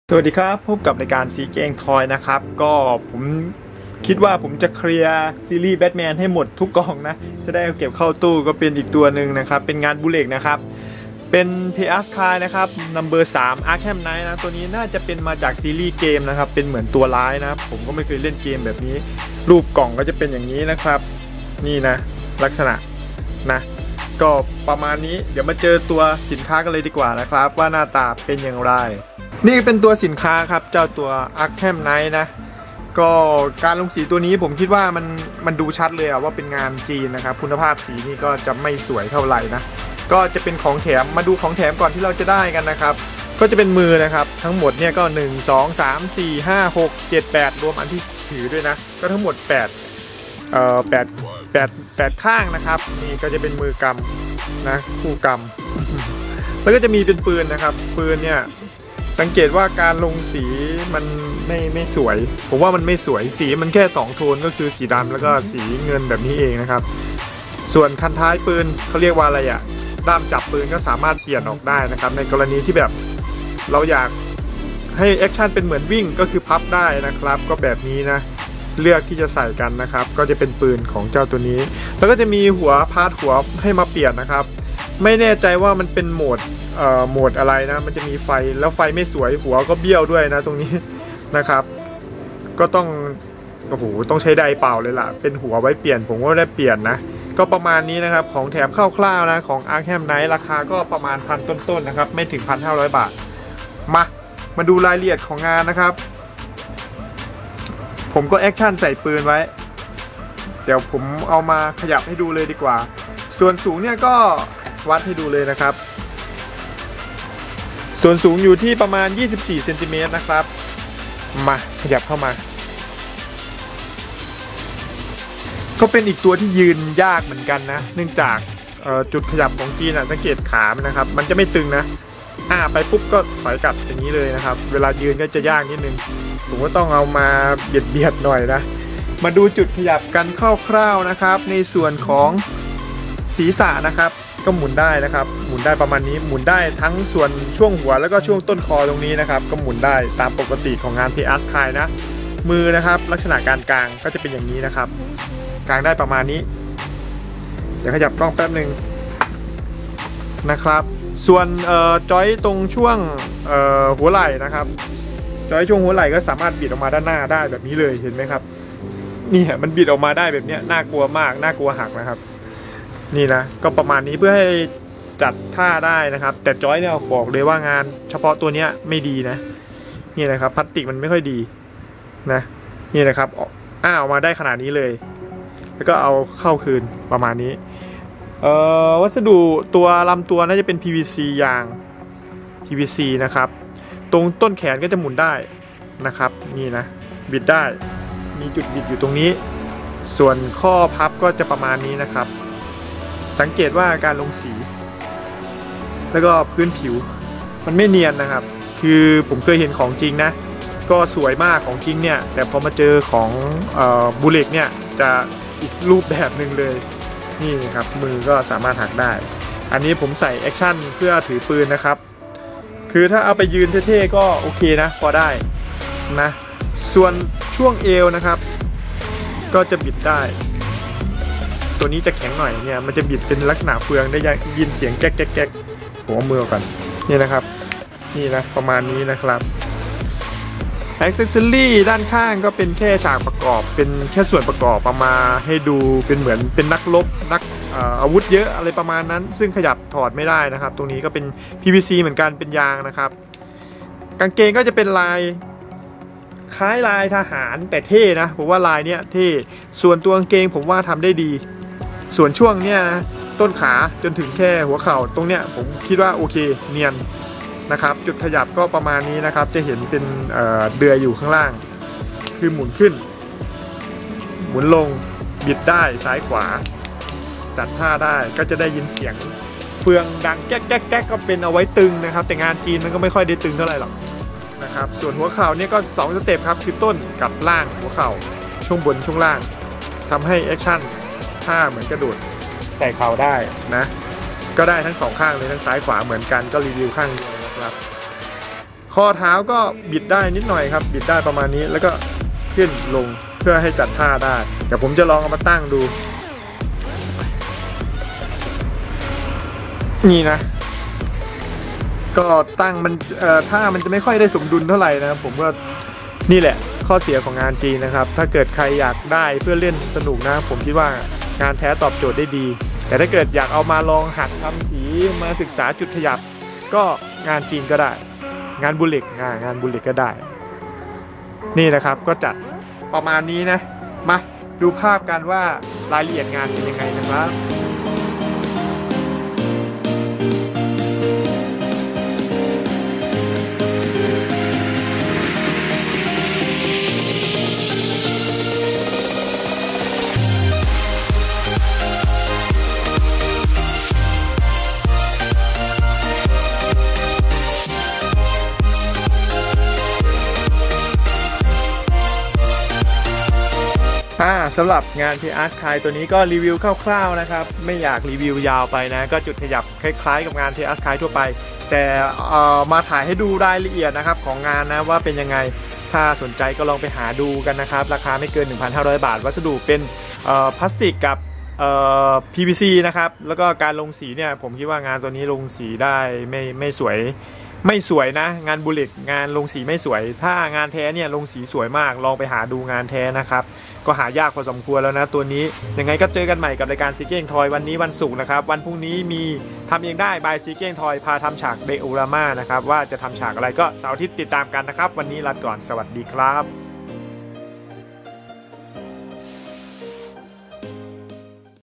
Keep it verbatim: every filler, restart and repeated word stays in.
สวัสดีครับพบกับรายการซีเกงทอยนะครับก็ผมคิดว่าผมจะเคลียร์ซีรีส์แบทแมนให้หมดทุกกล่องนะจะได้เอาเก็บเข้าตู้ก็เป็นอีกตัวหนึ่งนะครับเป็นงานบูเล็กนะครับเป็นเพอัสคายนะครับนัมเบอร์สามอาร์แคมไนท์นะตัวนี้น่าจะเป็นมาจากซีรีส์เกมนะครับเป็นเหมือนตัวร้ายนะครับผมก็ไม่เคยเล่นเกมแบบนี้รูปกล่องก็จะเป็นอย่างนี้นะครับนี่นะลักษณะนะก็ประมาณนี้เดี๋ยวมาเจอตัวสินค้ากันเลยดีกว่านะครับว่าหน้าตาเป็นอย่างไรนี่เป็นตัวสินค้าครับเจ้าตัว Arkham Knight นะก็การลงสีตัวนี้ผมคิดว่ามันมันดูชัดเลยว่าเป็นงานจีนนะครับคุณภาพสีนี่ก็จะไม่สวยเท่าไหร่นะก็จะเป็นของแถมมาดูของแถมก่อนที่เราจะได้กันนะครับก็จะเป็นมือนะครับทั้งหมดเนี่ยก็หนึ่ง สอง สาม สี่ ห้า หก เจ็ด แปดรวมอันที่ถือด้วยนะก็ทั้งหมดแปดเอ่อแปด แปด แปดข้างนะครับนี่ก็จะเป็นมือกำนะคู่กำแล้วก็จะมีเป็นปืนนะครับปืนเนี่ยสังเกตว่าการลงสีมันไม่ไม่สวยผมว่ามันไม่สวยสีมันแค่สองโทนก็คือสีดำแล้วก็สีเงินแบบนี้เองนะครับส่วนคันท้ายปืนเขาเรียกว่าอะไรอะด้ามจับปืนก็สามารถเปลี่ยนออกได้นะครับในกรณีที่แบบเราอยากให้แอคชั่นเป็นเหมือนวิ่งก็คือพับได้นะครับก็แบบนี้นะเลือกที่จะใส่กันนะครับก็จะเป็นปืนของเจ้าตัวนี้แล้วก็จะมีหัวพาร์ทหัวให้มาเปลี่ยนนะครับไม่แน่ใจว่ามันเป็นโหมดเอ่อโหมดอะไรนะมันจะมีไฟแล้วไฟไม่สวยหัวก็เบี้ยวด้วยนะตรงนี้นะครับก็ต้องโอ้โหต้องใช้ไดเป่าเลยล่ะเป็นหัวไว้เปลี่ยนผมก็ได้เปลี่ยนนะก็ประมาณนี้นะครับของแถมคร่าวๆนะของ Arkham Knight ราคาก็ประมาณพันต้นๆนะครับไม่ถึง หนึ่งพันห้าร้อย บาทมามาดูรายละเอียดของงานนะครับผมก็แอคชั่นใส่ปืนไว้เดี๋ยวผมเอามาขยับให้ดูเลยดีกว่าส่วนสูงเนี่ยก็วัดให้ดูเลยนะครับส่วนสูงอยู่ที่ประมาณยี่สิบสี่เซนติเมตรนะครับมาขยับเข้ามาก็เป็นอีกตัวที่ยืนยากเหมือนกันนะเนื่องจากจุดขยับของจีนสังเกตขามันนะครับมันจะไม่ตึงนะอ่าไปปุ๊บก็ถอยกลับอย่างนี้เลยนะครับเวลายืนก็จะยากนิดนึงผมก็ต้องเอามาเบียดเบียดหน่อยนะมาดูจุดขยับกันคร่าวๆนะครับในส่วนของศีรษะนะครับก็หมุนได้นะครับหมุนได้ประมาณนี้หมุนได้ทั้งส่วนช่วงหัวแล้วก็ช่วงต้นคอตรงนี้นะครับก็หมุนได้ตามปกติของงานเพอัสคายนะมือนะครับลักษณะการกางก็จะเป็นอย่างนี้นะครับกางได้ประมาณนี้เดี๋ยวขยับกล้องแป๊บหนึ่งนะครับส่วนจอยตรงช่วงหัวไหล่นะครับจอยช่วงหัวไหล่ก็สามารถบิดออกมาด้านหน้าได้แบบนี้เลยเห็นไหมครับนี่ฮะมันบิดออกมาได้แบบนี้น่ากลัวมากน่ากลัวหักนะครับนี่นะก็ประมาณนี้เพื่อให้จัดท่าได้นะครับแต่จอยเนี่ยบอกเลยว่างานเฉพาะตัวเนี้ยไม่ดีนะนี่นะครับพลาสติกมันไม่ค่อยดีนะนี่นะครับอ้าออกมาได้ขนาดนี้เลยแล้วก็เอาเข้าคืนประมาณนี้เอ่อวัสดุตัวลำตัวน่าจะเป็น พี วี ซี ยาง พี วี ซี นะครับตรงต้นแขนก็จะหมุนได้นะครับนี่นะบิดได้มีจุดบิดอยู่ตรงนี้ส่วนข้อพับก็จะประมาณนี้นะครับสังเกตว่าการลงสีแล้วก็พื้นผิวมันไม่เนียนนะครับคือผมเคยเห็นของจริงนะก็สวยมากของจริงเนี่ยแต่พอมาเจอของบูเล็กเนี่ยจะอีกรูปแบบหนึ่งเลยนี่ครับมือก็สามารถหักได้อันนี้ผมใส่แอคชั่นเพื่อถือปืนนะครับคือถ้าเอาไปยืนเท่ๆก็โอเคนะพอได้นะส่วนช่วงเอวนะครับก็จะบิดได้ตัวนี้จะแข็งหน่อยเนี่ยมันจะบิดเป็นลักษณะเฟืองได้ยินเสียงแก๊กแก๊กแก๊กหัวมือกันนี่นะครับนี่นะประมาณนี้นะครับแอ็กเซสซอรี่ด้านข้างก็เป็นแค่ฉากประกอบเป็นแค่ส่วนประกอบเอามาให้ดูเป็นเหมือนเป็นนักรบนักอาวุธเยอะอะไรประมาณนั้นซึ่งขยับถอดไม่ได้นะครับตรงนี้ก็เป็น พี วี ซี เหมือนกันเป็นยางนะครับกางเกงก็จะเป็นลายคล้ายลายทหารแต่เท่นะผมว่าลายเนี้ยเท่ส่วนตัวกางเกงผมว่าทำได้ดีส่วนช่วงเนี้ยนะต้นขาจนถึงแค่หัวเข่าตรงเนี้ยผมคิดว่าโอเคเนียนนะครับจุดขยับก็ประมาณนี้นะครับจะเห็นเป็น เอ่อ เดือยอยู่ข้างล่างคือหมุนขึ้นหมุนลงบิดได้ซ้ายขวาจัดท่าได้ก็จะได้ยินเสียงเฟืองดังแก๊กแก๊กแก๊กก็เป็นเอาไว้ตึงนะครับแต่งานจีนมันก็ไม่ค่อยได้ตึงเท่าไหร่หรอกนะครับส่วนหัวเข่าเนี่ยก็สองสเต็ปครับคือต้นกับล่างหัวเข่าช่วงบนช่วงล่างทำให้แอคชั่นท่าเหมือนกระโดดใส่เข่าได้นะก็ได้ทั้งสองข้างเลยทั้งซ้ายขวาเหมือนกันก็รีวิวข้างเดียวนะครับ ขข้อเท้าก็บิดได้นิดหน่อยครับบิดได้ประมาณนี้แล้วก็ขึ้นลงเพื่อให้จัดท่าได้เดี๋ยวผมจะลองเอามาตั้งดูนี่นะก็ตั้งมันเอ่อท่ามันจะไม่ค่อยได้สมดุลเท่าไหร่นะผมก็นี่แหละข้อเสียของงานจีนนะครับถ้าเกิดใครอยากได้เพื่อเล่นสนุกนะผมคิดว่างานแท้ตอบโจทย์ได้ดีแต่ถ้าเกิดอยากเอามาลองหัดทำสีมาศึกษาจุดขยับก็งานจีนก็ได้งานบุลิกงานงานบุลิกก็ได้นี่นะครับก็จัดประมาณนี้นะมาดูภาพกันว่ารายละเอียดงานเป็นยังไงนะครับอ่าสำหรับงาน พี อาร์ Sky ตัวนี้ก็รีวิวคร่าวๆนะครับไม่อยากรีวิวยาวไปนะก็จุดขยับคล้ายๆกับงาน พี อาร์ Sky ทั่วไปแต่เอ่อมาถ่ายให้ดูรายละเอียดนะครับของงานนะว่าเป็นยังไงถ้าสนใจก็ลองไปหาดูกันนะครับราคาไม่เกิน หนึ่งพันห้าร้อย บาทวัสดุเป็นเอ่อพลาสติกกับเอ่อ พี วี ซี นะครับแล้วก็การลงสีเนี่ยผมคิดว่างานตัวนี้ลงสีได้ไม่ไม่สวยไม่สวยนะงานบุลิกงานลงสีไม่สวยถ้างานแท้เนี่ยลงสีสวยมากลองไปหาดูงานแท้นะครับก็หายากพอสมควรแล้วนะตัวนี้ยังไงก็เจอกันใหม่กับรายการซีเก้งทอยวันนี้วันศุกร์นะครับวันพรุ่งนี้มีทำเองได้บายซีเก้งทอยพาทำฉากเดโอรามานะครับว่าจะทำฉากอะไรก็เสาร์อาทิตย์ติดตามกันนะครับวันนี้ลาก่อนสวัสดีครับ